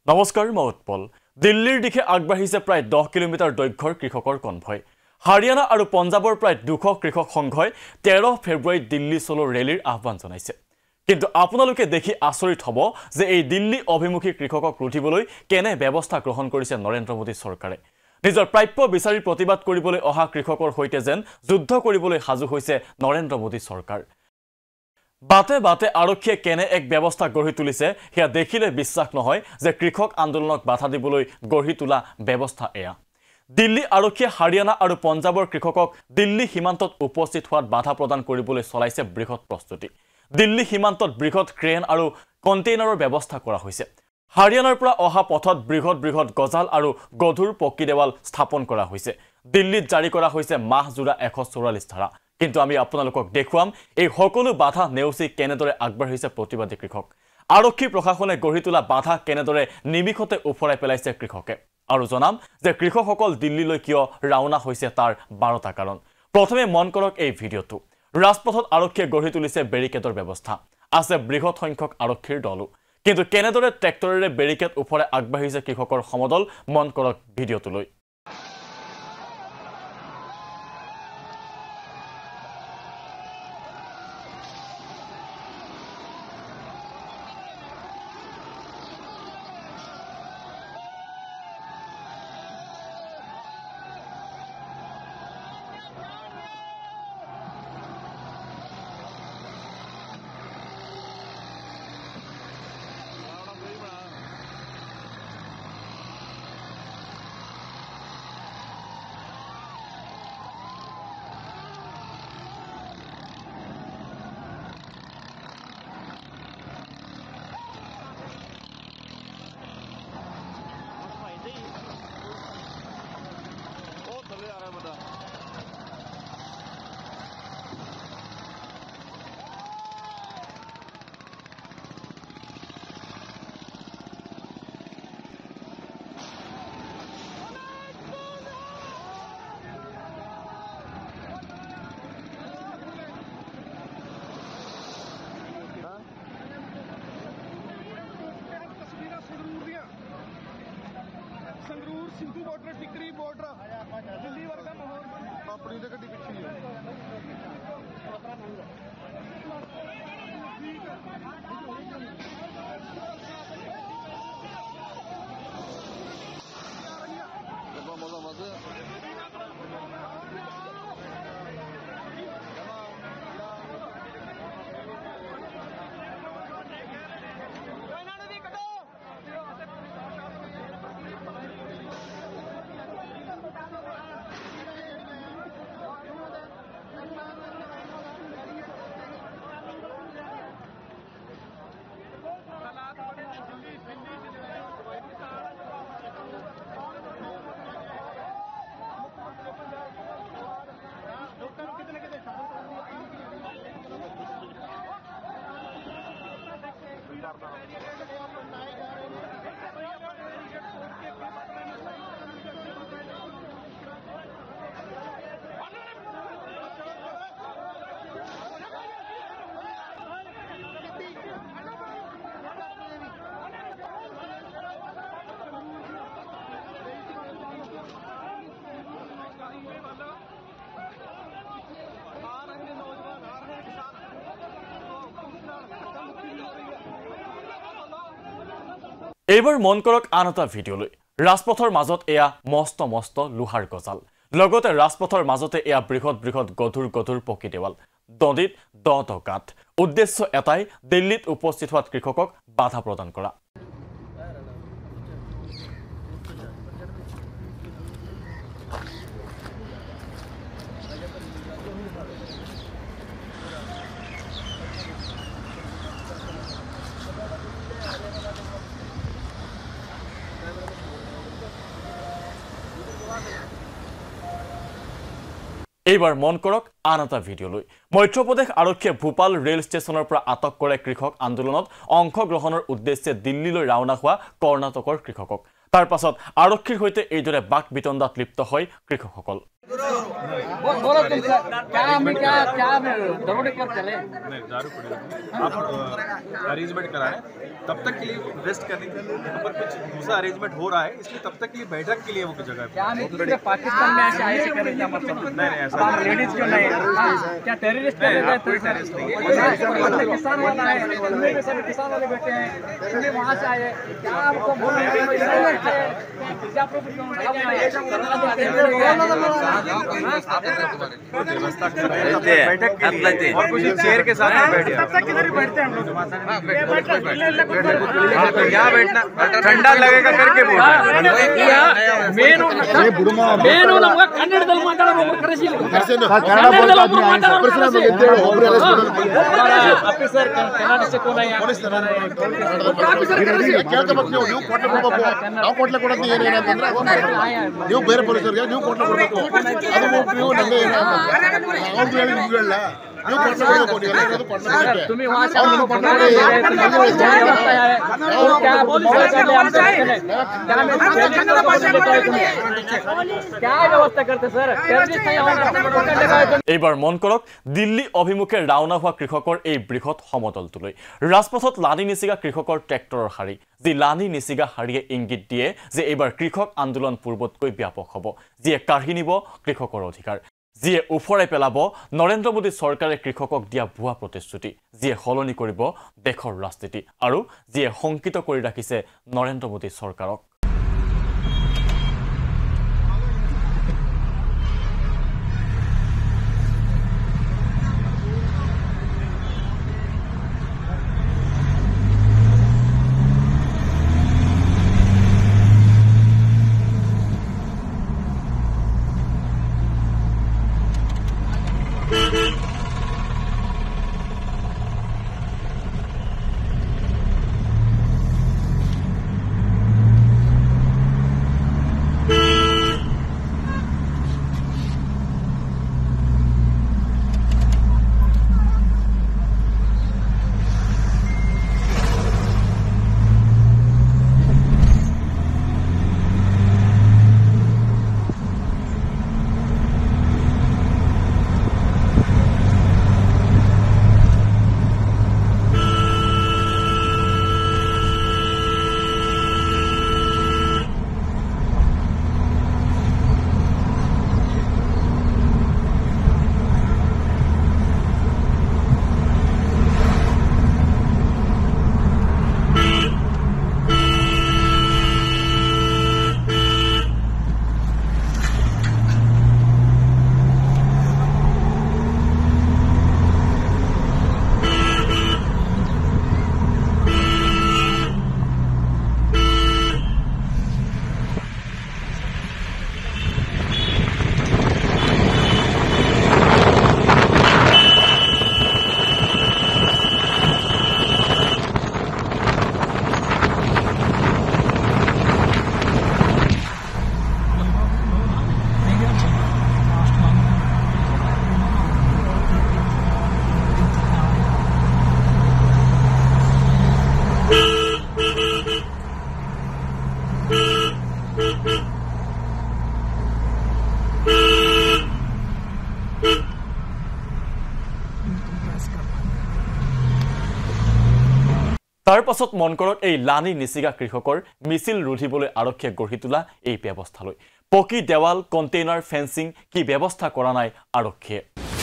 নমস্কাৰ মই উৎপল দিল্লীৰ দিশে আগবাঢ়িছে প্ৰায় 10 কিলোমিটাৰ দৈৰ্ঘ্যৰ কৃষকৰ কনভয় হাৰিয়ানা আৰু পঞ্জাবৰ প্ৰায় 200 কৃষক সংঘই 13 ফেব্ৰুৱাৰীত দিল্লী চলো ৰেলীৰ আহ্বান জনাইছে কিন্তু আপোনালোকে দেখি আচৰিত হ'ব যে এই দিল্লী অভিমুখী কৃষকক ৰুধিবলৈ কেনে ব্যৱস্থা গ্ৰহণ কৰিছে নৰেন্দ্ৰ মোদী চৰকাৰে নিজৰ প্ৰাপ্য বিচাৰি প্ৰতিবাদ কৰিবলৈ অহা কৃষকৰ হৈতে যেন যুদ্ধ কৰিবলৈ সাজু হৈছে নৰেন্দ্ৰ মোদী চৰকাৰ বাতে বাতে আৰক্ষীয়ে কেনে এক ব্যৱস্থা গঢ়ি তুলিছে হেয়া দেখিলে বিশ্বাস নহয় যে কৃষক আন্দোলনক বাধা দিবলৈ গঢ়ি তোলা ব্যৱস্থা এয়া দিল্লী আৰক্ষীয়ে হাৰিয়ানা আৰু পঞ্জাবৰ কৃষকক দিল্লী সীমান্তত উপস্থিত হোৱাত বাধা প্ৰদান কৰিবলৈ চলাইছে বৃহৎ প্ৰস্তুতি দিল্লী সীমান্তত বৃহৎ ক্ৰেন আৰু কণ্টেইনাৰৰ ব্যৱস্থা কৰা হৈছে হাৰিয়ানাৰ পৰা অহা পথত বৃহৎ গজাল আৰু গধুৰ পকী দেৱাল স্থাপন কৰা হৈছে দিল্লীত জাৰি কৰা হৈছে মাহজোৰা 144 ধাৰা কিন্তু আমি আপোনালোকক দেখুৱাম এই সকলো বাধা নেওচি কেনেদৰে আগবাঢ়িছে প্ৰতিবাদী কৃষক আৰক্ষী প্ৰশাসনে গঢ়ি তোলা বাধা কেনেদৰে নিমিখতে উফৰাই পেলাইছে কৃষকে আৰু জনাম যে কৃষকসকল দিল্লীলৈ কিয় ৰাওনা হৈছে তাৰ 12টা কাৰণ প্ৰথমে মন কৰক এই ভিডিঅটো ৰাজপথত আৰক্ষীয়ে গঢ়ি তুলিছে বেৰিকেডৰ ব্যৱস্থা আছে বৃহৎ সংখ্যক আৰক্ষীৰ দলো কিন্তু কেনেদৰে ট্ৰেক্টৰেৰে বেৰিকেড উফৰাই আগবাঢ়িছে কৃষকৰ সমদল মন কৰক ভিডিঅটোলৈ संगरूर सिंधु बॉर्डर टिकरी बॉर्डर दिल्ली वर्गा माहौल अपनी जगह दी पिछली है मजा मजा এইবাৰ মন কৰক আন এটা ভিডিঅলৈ ৰাজপথৰ মাজত এয়া মস্ত লোহাৰ গজাল লগতে ৰাজপথৰ মাজতে এয়া বৃহৎ গধুৰ পকী দেৱাল দদিত গাঁত উদ্দেশ্য এটাই দিল্লীত উপস্থিত হোৱাত কৃষকক বাধা প্ৰদান কৰা এইবাৰ মন কৰক আন এটা ভিডিঅলৈ মধ্যপ্ৰদেশ আৰক্ষীয়ে ভূপাল ৰেল ষ্টেচনৰ পৰা আটক কৰে কৃষক আন্দোলনত অংশগ্ৰহণৰ উদ্দেশ্যে দিল্লীলৈ ৰাওনা হোৱা কৰ্ণাটকৰ কৃষকক তাৰ পাছত আৰক্ষীৰ হৈতে এইদৰে বাক বিতণ্ডাত লিপ্ত হয় কৃষকসকল बोलो तुम क्या हमें क्या दरोड़े कर चले नहीं दारू पड़ेगा आप अरेंजमेंट कराएं तब तक के लिए इन्वेस्ट करने के लिए यहाँ पर कुछ दूसरा अरेंजमेंट हो रहा है इसलिए तब तक के लिए बैठक के लिए वो जगह है। क्या हम पाकिस्तान में ऐसे आए करने का मतलब नहीं ऐसा लेडीज क्यों नहीं क्या टेररिस्ट कोई टेररिस्ट नहीं किसान वाला है सभी किसान वाले बैठे हैं सभी वहाँ से आए क्या आपको बोल रहे हैं व्यवस्था कर रहे हैं बैठक के लिए और कुछ चेयर के साथ बैठे तब तक किधर ही बैठते हैं हम लोग यहाँ बैठना ठंडा लगेगा करके बोल ಮೇನು ನಮಗೆ ಕನ್ನಡದಲ್ಲಿ ಮಾತಾಡಬೇಕು ಕರೆಸಿ ಆಫೀಸರ್ ಕನ್ನಡ से कौन है ಕೇಳ್ತಾ ಬರ್ತೀವಿ ನೀವು ಕೋಟ್ಲೆ ಕೊಡಬೇಕು ನಾವು ಕೋಟ್ಲೆ ಕೊಡೋದು ಏನೇನಂತಂದ್ರೆ ನೀವು ಬೇರೆ ಪೊಲೀಸರಿಗೆ ನೀವು ಕೋಟ್ಲೆ ಕೊಡಬೇಕು ಅದು ನೀವು ನಮಗೆ ಅವ್ರು ಹೇಳಿ ನಿಮ್ಗೆ ಹೇಳಲ್ಲ ನೀವು ಕೋಟ್ಲೆ ಕೊಡಬೇಕು ನೀವೆಲ್ಲರೂ ಕೋಟ್ಲೆ तुम्ही वहां से क्या व्यवस्था करते सर এইবাৰ মন কৰক দিল্লী অভিমুখে ৰাওনা হোৱা কৃষকৰ এই বৃহৎ সমদলটোলৈ ৰাজপথত লানি নিচিগা কৃষকৰ ট্ৰেক্টৰৰ শাৰী যি লানি নিচিগা শাৰীয়ে ইংগিত দিয়ে যে এইবাৰ কৃষক আন্দোলন পূৰ্বতকৈ ব্যাপক হ'ব যিয়ে কাঢ়ি নিব কৃষকৰ অধিকাৰ যিয়ে উফৰাই পেলাব নৰেন্দ্ৰ মোদী চৰকাৰে কৃষকক দিয়া ভুৱা প্ৰতিশ্ৰুতি যিয়ে সলনি কৰিব দেশৰ ৰাজনীতি আৰু যিয়ে শংকিত কৰি ৰাখিছে নৰেন্দ্ৰ মোদী চৰকাৰক তাৰ পাছত মন কৰক এই লানি নিচিগা কৃষকৰ মিছিল ৰুধিবলৈ আৰক্ষীয়ে গঢ়ি তোলা এই ব্যৱস্থালৈ পকি দেৱাল কণ্টেইনাৰ ফেন্সিং কি ব্যৱস্থা কৰা নাই আৰক্ষীয়ে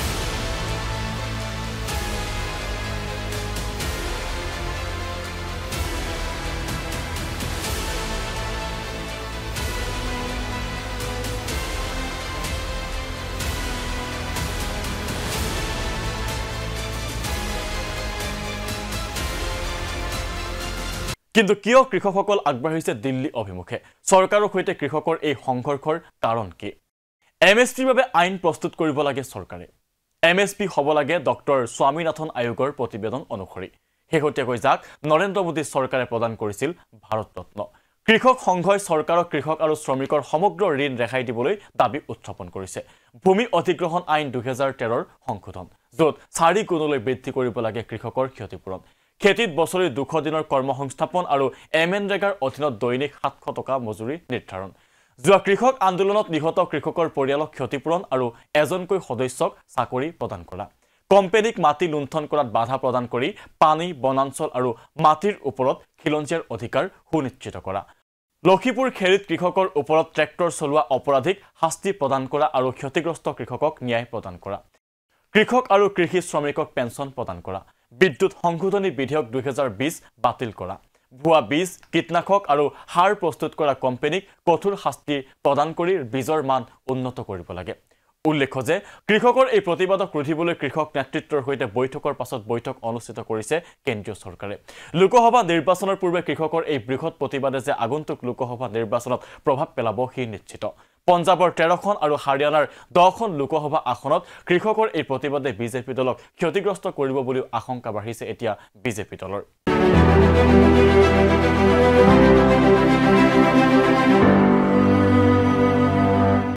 কিন্তু কিয় কৃষকসকল আগবাঢ়িছে দিল্লী অভিমুখে চৰকাৰৰ সৈতে কৃষকৰ এই সংঘৰ্ষৰ কাৰণ কি এমএছপিৰ বাবে আইন প্ৰস্তুত কৰিব লাগে চৰকাৰে এমএছপি হ'ব লাগে ডক্টৰ স্বামীনাথন আয়োগৰ প্ৰতিবেদন অনুসৰি হেহতিয়াকৈ যাক নৰেন্দ্ৰ মোদী চৰকাৰে প্ৰদান কৰিছিল ভাৰত ৰত্ন কৃষক সংঘই চৰকাৰক কৃষক আৰু শ্ৰমিকৰ সমগ্ৰ ঋণ ৰেহাই দিবলৈ দাবী উত্থাপন কৰিছে ভূমি অধিগ্ৰহণ আইন 2013ৰ সংশোধন য'ত 4 গুণলৈ বৃদ্ধি কৰিব লাগে কৃষকৰ ক্ষতিপূৰণ খেতিত বছৰি 200 দিনৰ কৰ্মসংস্থাপন আৰু এমএনৰেগাৰ অধীনত দৈনিক 700 টকা মজুৰি নিৰ্ধাৰণ যোৱা কৃষক আন্দোলনত নিহত কৃষকৰ পৰিয়ালক ক্ষতিপূৰণ আৰু এজনকৈ সদস্যক চাকৰি প্ৰদান কৰা কোম্পানীক মাটি লুণ্ঠন কৰাত বাধা প্ৰদান কৰি পানী বনাঞ্চল আৰু মাটিৰ ওপৰত খিলঞ্জীয়াৰ অধিকাৰ সুনিশ্চিত কৰা লখিপুৰ খেৰিত কৃষকৰ ওপৰত ট্ৰেক্টৰ চলোৱা অপৰাধীক শাস্তি প্ৰদান কৰা আৰু ক্ষতিগ্ৰস্ত কৃষকক ন্যায় প্ৰদান কৰা কৃষক আৰু কৃষি শ্ৰমিকক পেঞ্চন প্ৰদান কৰা বিদ্যুৎ সংশোধনী বিধেয়ক 2020 বাতিল কৰা ভুৱা বীজ কীটনাশক আৰু সাৰ প্ৰস্তুত কৰা কোম্পানীক কঠোৰ শাস্তি প্ৰদান কৰি বীজৰ মান উন্নত কৰিব লাগে উল্লেখ্য যে কৃষকৰ এই প্ৰতিবাদক ৰুধিবলৈ কৃষক নেতৃত্বৰ হৈতে বৈঠকৰ পাছত বৈঠক অনুষ্ঠিত কৰিছে কেন্দ্ৰীয় চৰকাৰে লোকসভা নিৰ্বাচনৰ পূৰ্বে কৃষকৰ এই বৃহৎ প্ৰতিবাদে যে আগন্তুক লোকসভা নিৰ্বাচনত প্ৰভাৱ পেলাব হি নিশ্চিত পঞ্জাবৰ 13খন আৰু হাৰিয়ানাৰ 10খন লোকসভা আসনত কৃষকৰ এই প্ৰতিবাদে বিজেপি দলক ক্ষতিগ্ৰস্ত কৰিব বুলি আশংকা বাঢ়িছে এতিয়া বিজেপি দলৰ